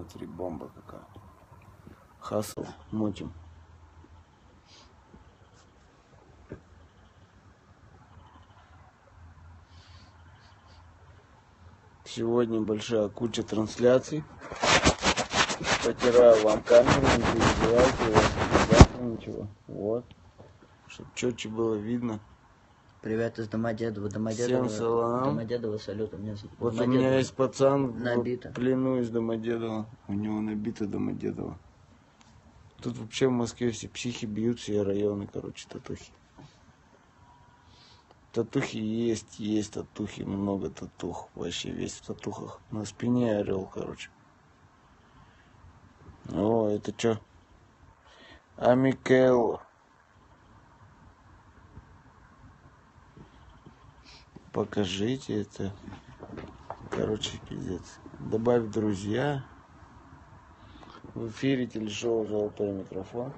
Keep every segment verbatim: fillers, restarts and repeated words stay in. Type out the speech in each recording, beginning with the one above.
Смотри, бомба какая. Хасл, мутим. Сегодня большая куча трансляций. Потираю вам камеру, не переживайте, завтра ничего. Вот. Чтобы четче было видно. Привет из Домодедово. Домодедово. Всем салам. Домодедово, салют. У меня Вот Домодедово. у меня есть пацан Набито. в плену из Домодедова. У него набито Домодедово. Тут вообще в Москве все психи бьются, и районы, короче, татухи. Татухи есть, есть татухи, много татух. Вообще весь в татухах. На спине орел, короче. О, это что? Амикелло. Покажите это. Короче, пиздец. Добавь друзья. В эфире телешоу «Золотой микрофон».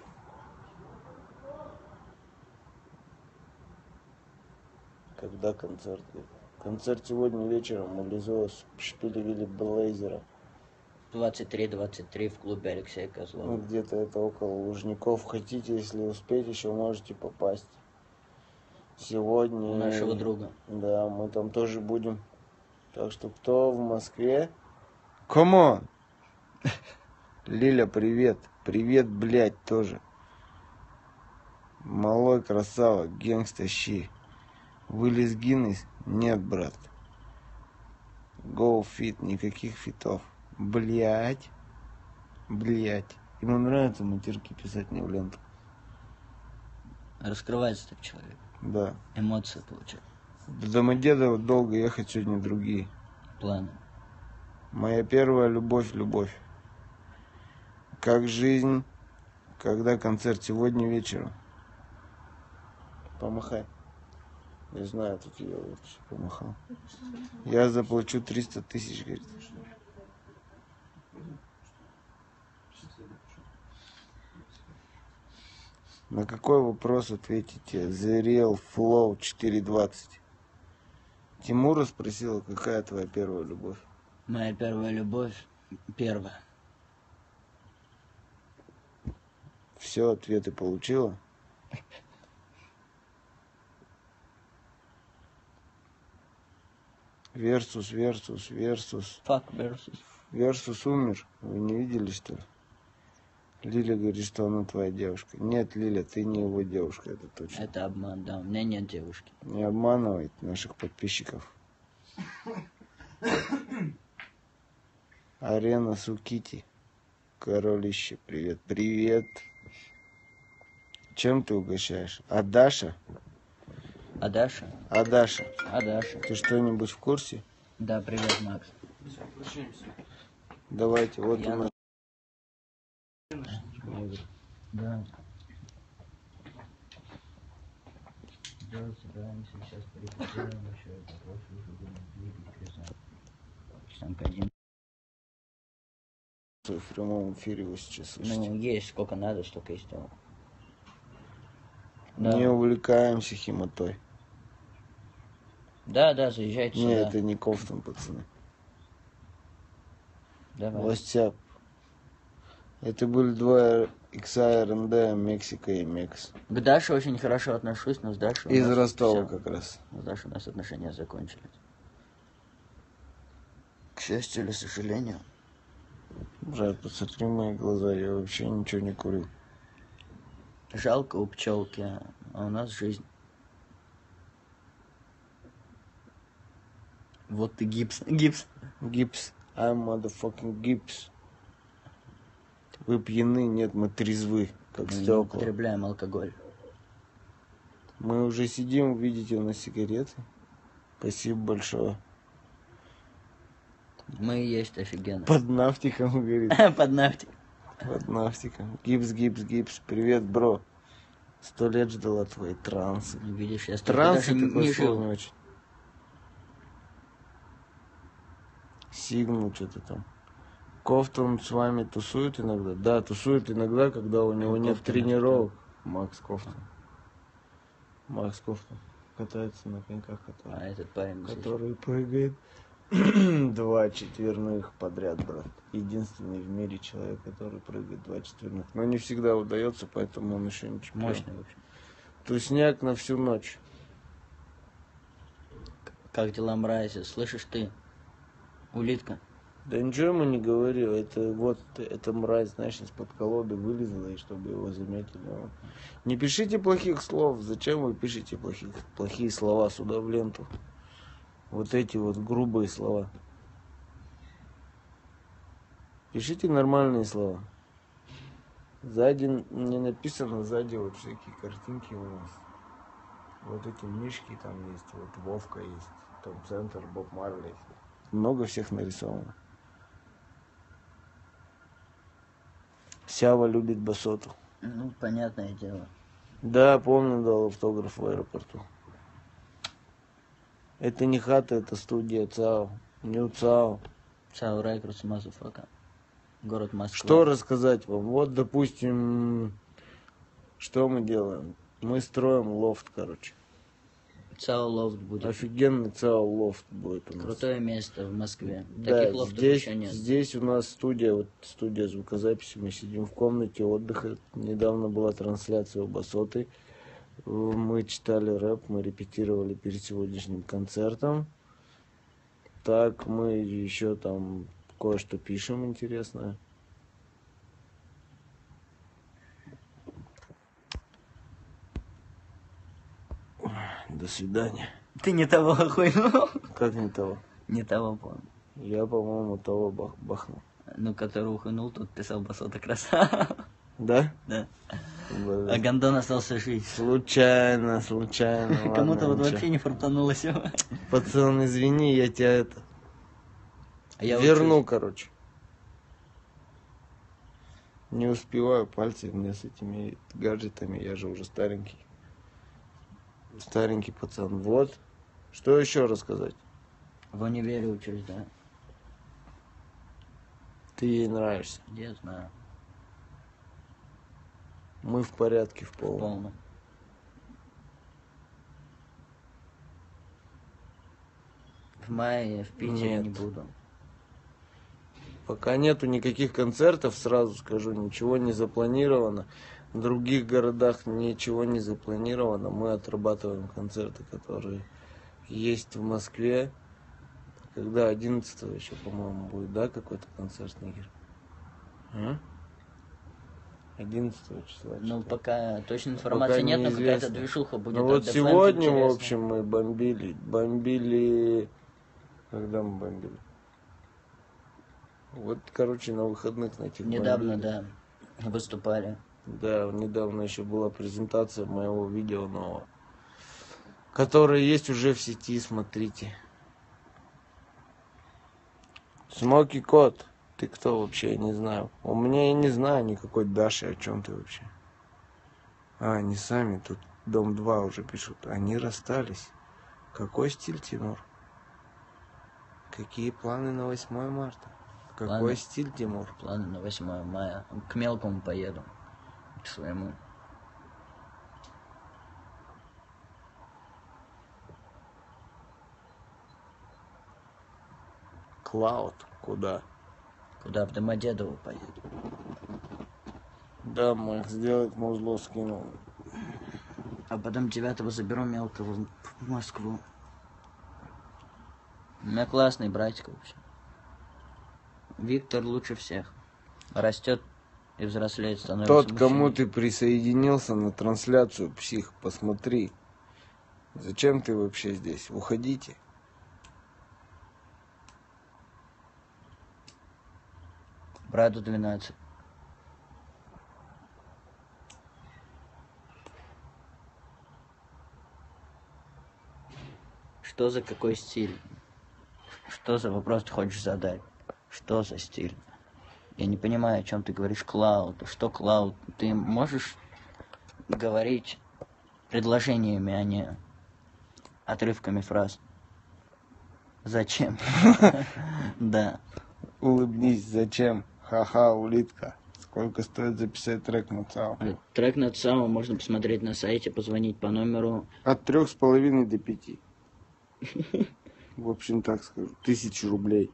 Когда концерт? Концерт сегодня вечером у Лизо в шпиле Вилли Блейзера. двадцать три двадцать три в клубе Алексея Козлова. Ну, где-то это около Лужников. Хотите, если успеть, еще можете попасть. Сегодня... У нашего друга. Да, мы там тоже будем. Так что, кто в Москве? Come on! Лиля, привет. Привет, блядь, тоже. Малой красава, гангста щи. Вылез Гиннес? Нет, брат. Go fit, никаких фитов. Блядь. Блядь. Ему нравится матерки писать мне в ленту. Раскрывается так человек. Да. Эмоции получает. До Домодедова долго ехать, сегодня другие. Планы. Моя первая любовь, любовь. Как жизнь, когда концерт сегодня вечером. Помахай. Не знаю, тут я вообще помахал. Я заплачу триста тысяч, говорит. На какой вопрос ответите? The Real Flow четыре двадцать. Тимура спросила, какая твоя первая любовь? Моя первая любовь. Первая. Все, ответы получила? Версус, Версус, Версус. Fuck versus. Версус умер. Вы не видели, что ли? Лиля говорит, что она твоя девушка. Нет, Лиля, ты не его девушка, это точно. Это обман, да. У меня нет девушки. Не обманывай наших подписчиков. Арена Сукити. Королище, привет. Привет. Чем ты угощаешь? А Даша? А Даша? А Даша? А Даша? Ты что-нибудь в курсе? Да, привет, Макс. Давайте, вот Я у нас. Да. Да, собираемся сейчас порепетируем еще это. Просто уже будем двигать крыса. Часанка один. В прямом эфире вы сейчас слышите. Ну, есть сколько надо, столько и сделал. Не увлекаемся химотой. Да, да, заезжайте Не, сюда. это не Кофтон, пацаны. Давай. Властяп. Это были два икса эр эн дэ, Мексика и Мекс. К Даше очень хорошо отношусь, но с Дашей у Из нас Ростова всё. как раз. С Дашей у нас отношения закончились. К счастью или сожалению. Брат, посмотри в мои глаза, я вообще ничего не курил. Жалко у пчелки, а у нас жизнь. Вот ты гипс. Гипс. Гипс. I'm motherfucking гипс. Вы пьяны? Нет, мы трезвы, как Мы не стекла. употребляем алкоголь. Мы уже сидим, видите, у нас сигареты. Спасибо большое. Мы и есть офигенно. Под нафтиком, говорит. Под нафтик. Под нафтиком. Гипс, гипс, гипс. Привет, бро. Сто лет ждала твои трансы. Видишь, я Трансы даже такое не слово не жил. очень. Сигнал что-то там. Кофтон с вами тусует иногда? Да, тусует иногда, когда у него нет Кофтон тренировок. Макс Кофтон. Макс Кофтон катается на коньках, который, А этот парень. который прыгает Два четверных подряд, брат. Единственный в мире человек, который прыгает два четверных. Но не всегда удается, поэтому он еще не чемпион. Мощный вообще. Тусняк на всю ночь. Как дела, мрази? Слышишь ты? Улитка. Да ничего ему не говорил. Это вот, эта мразь, знаешь, из-под колоды вылезла, и чтобы его заметили. Он... Не пишите плохих слов. Зачем вы пишете плохих, плохие слова сюда в ленту? Вот эти вот грубые слова. Пишите нормальные слова. Сзади не написано, сзади вот всякие картинки у нас. Вот эти мишки там есть, вот Вовка есть, Том Центр, Боб Марли. Много всех нарисовано. Сява любит басоту. Ну, понятное дело. Да, помню, дал автограф в аэропорту. Это не хата, это студия ЦАО. Нью ЦАО. ЦАО Рекордс, мазафака. Город Москва. Что рассказать вам? Вот, допустим, что мы делаем? Мы строим лофт, короче. ЦАО Лофт будет. Офигенный ЦАО Лофт будет у нас. Крутое место в Москве. Да, Таких лофтов здесь, еще нет. здесь у нас студия, вот студия звукозаписи. Мы сидим в комнате отдыха. Недавно была трансляция у Басоты. Мы читали рэп, мы репетировали перед сегодняшним концертом. Так, мы еще там кое-что пишем интересное. До свидания. Ты не того охуенул. Как не того? Не того помню. Я, по-моему, того бах бахнул. Ну, который ухнул, тут писал Басота красава. Да? Да. Блин. А Гондон остался жить. Случайно, случайно. Кому-то вот ничего. вообще не фартануло сегодня. Пацан, извини, я тебя это... А я верну, учусь. короче. Не успеваю, пальцы у меня с этими гаджетами, я же уже старенький. Старенький пацан. Вот. Что еще рассказать? В универе учусь, да. Ты ей нравишься. Я знаю. Мы в порядке, в полном. Полно. В мае в Питере Нет. не буду. Пока нету никаких концертов, сразу скажу, ничего не запланировано. В других городах ничего не запланировано. Мы отрабатываем концерты, которые есть в Москве. Когда одиннадцатого еще, по-моему, будет, да, какой-то концерт, Нигер? А? одиннадцатого числа. Ну, что-то. пока точной информации Пока нет, но какая-то неизвестно. движуха будет. Ну от вот The Flames сегодня, в интересная. общем, мы бомбили. Бомбили... Когда мы бомбили? Вот, короче, на выходных на этих Недавно, бомбили. да, выступали. Да, недавно еще была презентация моего видео нового, которое есть уже в сети, смотрите. Смоки Кот, ты кто вообще, я не знаю. У меня я не знаю никакой Даши, о чем ты вообще. А, они сами, тут Дом два уже пишут. Они расстались. Какой стиль, Тимур? Какие планы на восьмое марта? Какой Планы? стиль, Тимур? Планы на восьмое мая. К мелкому поеду. К своему. Клауд, куда? Куда? В Домодедово поеду. Да, Макс, сделать музло скинул. А потом девятого заберу мелкого в Москву. У меня классный братик вообще. Виктор лучше всех. Растет и взрослеет, становится Тот, кому мужчиной. ты присоединился на трансляцию, псих, посмотри. Зачем ты вообще здесь? Уходите. Брату двенадцать. Что за какой стиль? Что за вопрос ты хочешь задать? Что за стиль? Я не понимаю, о чем ты говоришь. Клауд. Что клауд? Ты можешь говорить предложениями, а не отрывками фраз? Зачем? Да. Улыбнись, зачем? Ха-ха, улитка. Сколько стоит записать трек на ЦАО? Трек на ЦАО можно посмотреть на сайте, позвонить по номеру. От трех с половиной до пяти. В общем, так скажу. Тысячу рублей.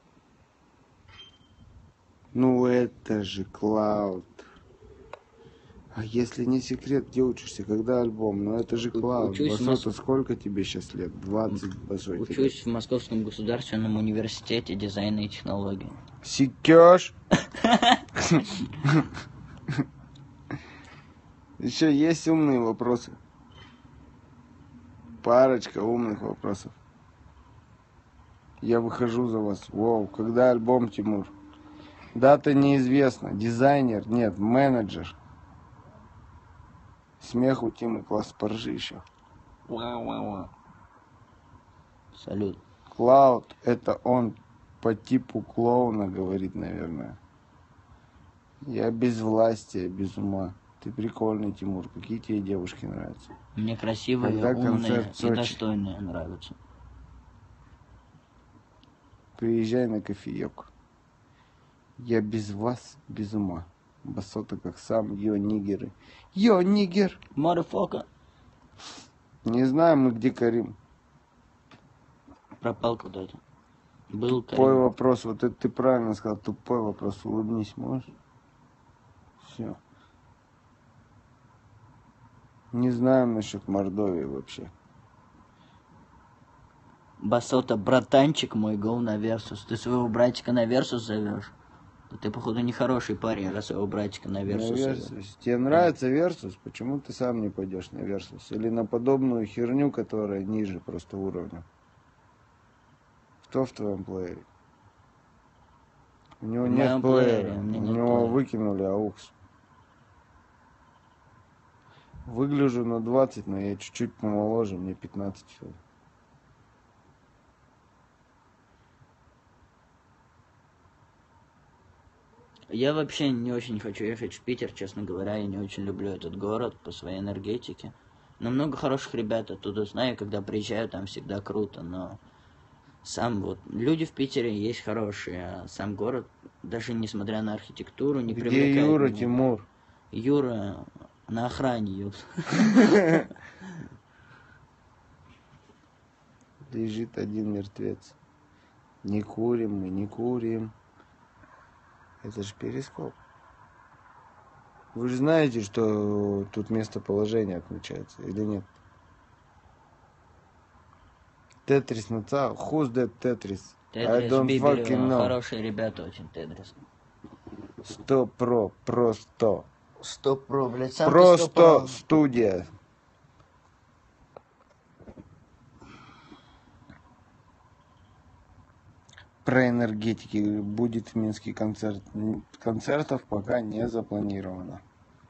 Ну это же Клауд. А если не секрет, где учишься? Когда альбом? Ну это же Клауд. Учусь в Басота, Мос- сколько тебе сейчас лет? двадцать, Басоте. Учусь в Московском государственном университете дизайна и технологий. Секешь? Еще есть умные вопросы? Парочка умных вопросов. Я выхожу за вас. Воу, когда альбом, Тимур? Дата неизвестна. Дизайнер? Нет, менеджер. Смех у Тимы, класс, поржи еще. Салют. Клауд, это он по типу клоуна говорит, наверное. Я без власти, без ума. Ты прикольный, Тимур. Какие тебе девушки нравятся? Мне красивые, Когда умные концерт в и Сочи? достойные нравятся. Приезжай на кофеек. Я без вас, без ума. Басота как сам, йо, нигеры. Йо, нигер! Motherfucker. Не знаю мы, где Карим. Пропал куда-то. Был Тупой Карим. вопрос. Вот это ты правильно сказал. Тупой вопрос. Улыбнись, можешь? Все. Не знаем насчет Мордовии вообще. Басота, братанчик мой, гоу на Версус. Ты своего братика на Версус зовешь? Да ты, походу, нехороший парень, раз своего братика на На Версус зовёшь. Версус. Тебе нравится Версус? Почему ты сам не пойдешь на Версус? Или на подобную херню, которая ниже просто уровня? Кто в твоем плеере? У него В нет моем плеера. плеере, у У меня нет него плеера. выкинули аукс. Выгляжу на двадцать, но я чуть-чуть помоложе, мне пятнадцать всего. Я вообще не очень хочу ехать в Питер, честно говоря. Я не очень люблю этот город по своей энергетике. Но много хороших ребят оттуда знаю, когда приезжаю, там всегда круто, но сам вот люди в Питере есть хорошие, а сам город, даже несмотря на архитектуру, не Где привлекает Юра, меня. Тимур? Юра на охране, ёпт. Лежит один мертвец. Не курим мы, не курим. Это же перископ. Вы же знаете, что тут местоположение отмечается, или нет? Тетрис на ца... Who's that Тетрис? I Тетрис, don't Бибелева, fucking know. хорошие ребята очень, Тетрис. Сто про, просто. Стоп, про, блядь, сам ты Просто стоп, про. студия. Про энергетики будет в Минске концерт. Концертов пока не запланировано.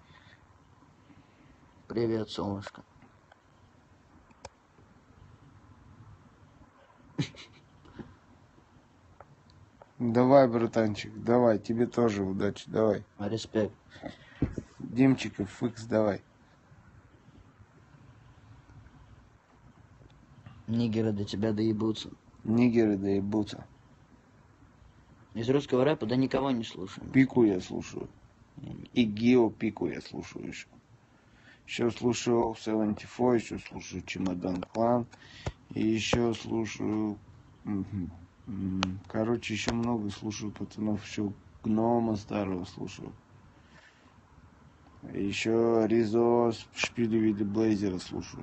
Привет, солнышко. Давай, братанчик, давай, тебе тоже удачи, давай. Респект. Димчик, эф икс, давай. Нигеры до тебя доебутся. Нигеры доебутся. Из русского рэпа да никого не слушаю. Пику я слушаю. И Гео Пику я слушаю еще. Еще слушаю семьдесят четыре, еще слушаю Чемодан Клан. И еще слушаю... Короче, еще много слушаю пацанов. Еще Гнома старого слушаю. Еще Ризо, Шпили Вилли Блейзера слушаю.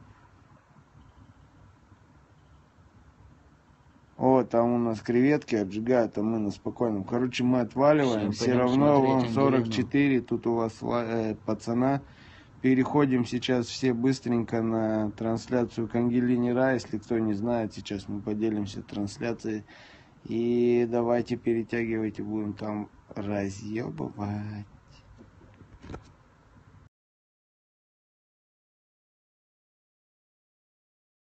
О, там у нас креветки отжигают, а мы на спокойном. Короче, мы отваливаем. Всё, Все пойдём равно смотреть вам сорок Ангелину. четыре. Тут у вас э, пацана. Переходим сейчас все быстренько на трансляцию к Ангелине Ра. Если кто не знает, сейчас мы поделимся трансляцией. И давайте перетягивайте, будем там разъебывать.